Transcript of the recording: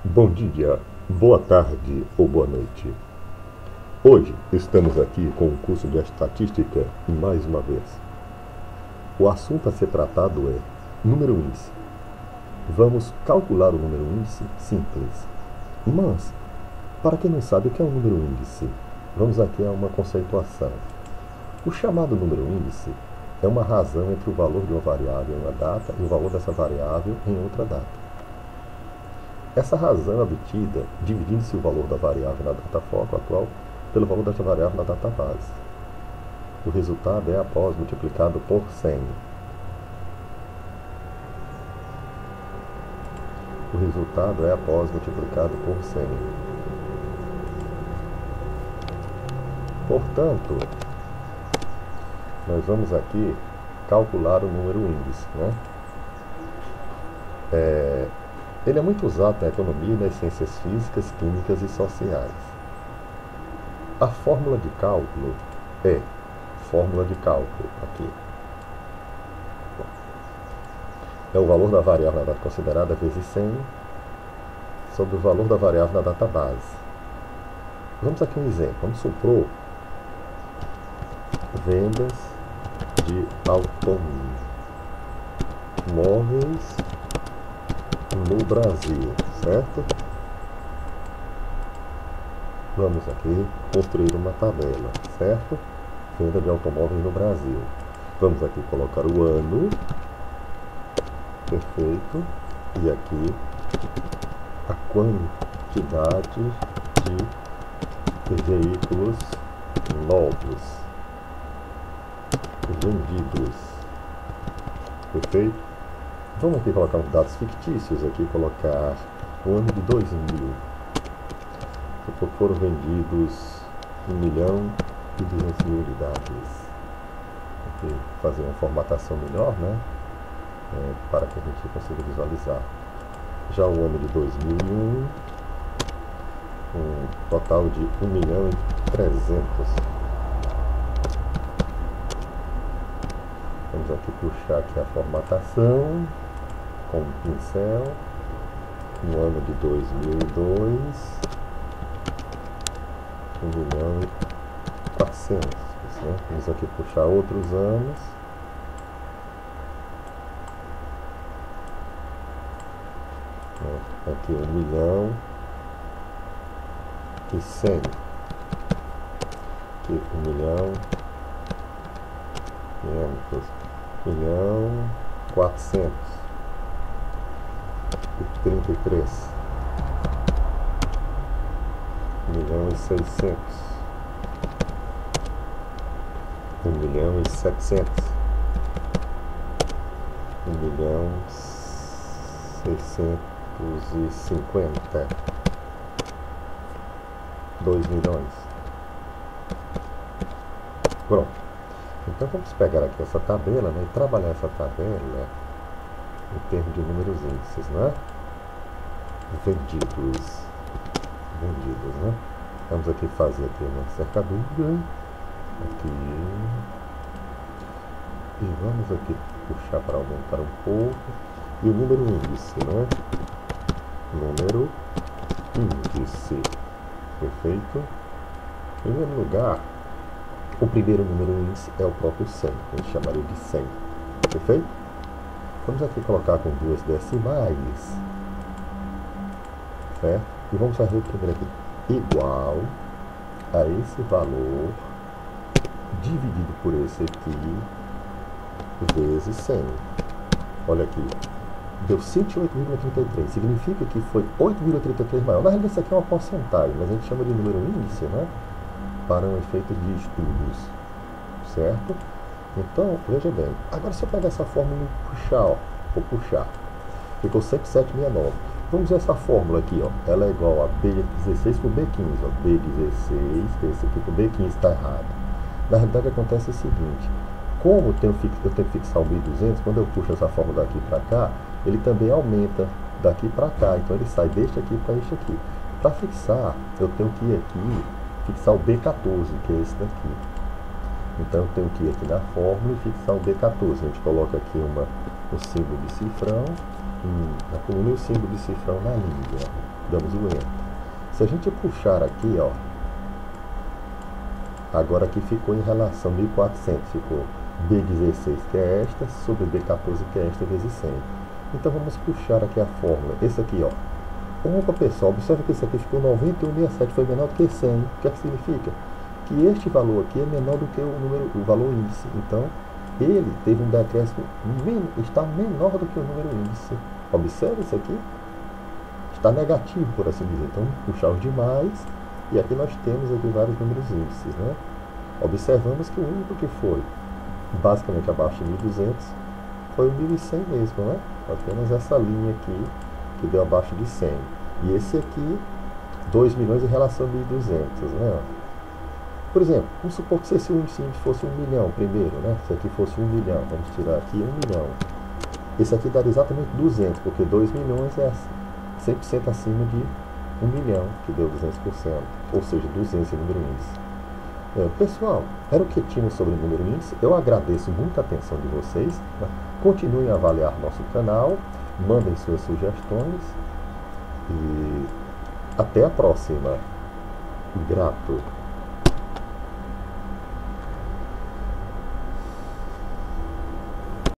Bom dia, boa tarde ou boa noite. Hoje estamos aqui com o curso de Estatística mais uma vez. O assunto a ser tratado é número índice. Vamos calcular o número índice simples. Mas, para quem não sabe o que é um número índice, vamos aqui a uma conceituação. O chamado número índice é uma razão entre o valor de uma variável em uma data e o valor dessa variável em outra data. Essa razão é obtida dividindo-se o valor da variável na data foco atual pelo valor desta variável na data base. O resultado é após multiplicado por 100. O resultado é após multiplicado por 100. Portanto, nós vamos aqui calcular o número índice, né? Ele é muito usado na economia e nas ciências físicas, químicas e sociais. A fórmula de cálculo é fórmula de cálculo aqui. É o valor da variável na data considerada vezes 100 sobre o valor da variável na data base. Vamos aqui um exemplo. Vamos supor vendas de automóveis no Brasil, certo? Vamos aqui construir uma tabela, certo? Venda de automóveis no Brasil. Vamos aqui colocar o ano, perfeito, e aqui a quantidade de veículos novos vendidos, perfeito? Vamos aqui colocar uns dados fictícios, aqui colocar o ano de 2000. Foram vendidos 1.200.000 unidades. Aqui fazer uma formatação melhor, né? Para que a gente consiga visualizar. Já o ano de 2001, um total de 1.300.000. Vamos aqui puxar aqui a formatação com um pincel. No ano de 2002, 1.400.000. Né? Vamos aqui puxar outros anos. Aqui 1.100.000. Aqui 1.500.000. 1.433.000. 1.600.000. 1.700.000. 1.650.000. 2 milhões. Pronto. Então vamos pegar aqui essa tabela, né, e trabalhar essa tabela em termos de números índices, né? Vendidos, né? Vamos aqui fazer aqui uma cercadura, aqui, e vamos aqui puxar para aumentar um pouco, e o número índice, né? Número índice, perfeito? Em primeiro lugar, o primeiro número índice é o próprio 100, a gente chamaria de 100, perfeito? Vamos aqui colocar com 2 decimais, certo? E vamos fazer o primeiro aqui, igual a esse valor, dividido por esse aqui, vezes 100. Olha aqui, deu 108,33, significa que foi 8,33 maior. Na realidade isso aqui é uma porcentagem, mas a gente chama de número índice, né? Para um efeito de estudos, certo? Então, veja bem, agora se eu pegar essa fórmula e puxar, ó, vou puxar, ficou 107,69. Vamos usar essa fórmula aqui, ó, ela é igual a B16 por B15, ó, B16, esse aqui por B15 está errado. Na realidade acontece o seguinte, como eu tenho que fixar o 1.200, quando eu puxo essa fórmula daqui para cá, ele também aumenta daqui para cá, então ele sai deste aqui para este aqui. Para fixar, eu tenho que ir aqui, fixar o B14, que é esse daqui. Então eu tenho que ir aqui na fórmula e fixar o B14. A gente coloca aqui o símbolo de cifrão na coluna e o símbolo de cifrão na linha. damos o Enter. Se a gente puxar aqui, ó, agora aqui ficou em relação 1400, ficou B16, que é esta, sobre B14, que é esta, vezes 100. Então vamos puxar aqui a fórmula. Esse aqui, ó. Opa, pessoal, observa que esse aqui ficou 91,67, foi menor do que 100. O que é que significa? Que este valor aqui é menor do que o valor índice. Então, ele teve um decréscimo, está menor do que o número índice. Observe isso aqui. Está negativo, por assim dizer. Então, puxar os demais, e aqui nós temos aqui vários números índices, né? Observamos que o único que foi basicamente abaixo de 1.200 foi o 1.100 mesmo, né? Apenas essa linha aqui que deu abaixo de 100. E esse aqui, 2 milhões em relação a 1.200, né? Por exemplo, vamos supor que se esse índice fosse 1 milhão primeiro, né? Se aqui fosse 1 milhão, vamos tirar aqui 1 milhão. Esse aqui daria exatamente 200, porque 2 milhões é 100% acima de 1 milhão, que deu 200%, ou seja, 200 em número índice. Pessoal, era o que tínhamos sobre o número índice. Eu agradeço muito a atenção de vocês, né? Continuem a avaliar nosso canal, mandem suas sugestões e até a próxima. Grato.